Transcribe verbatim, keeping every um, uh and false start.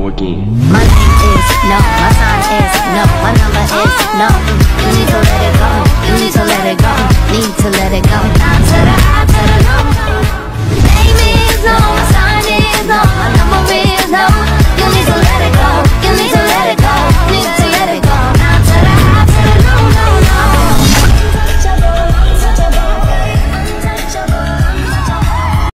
go again. My name is no, my sign is no, my number is no. You need to let it go, you need to let it go, need to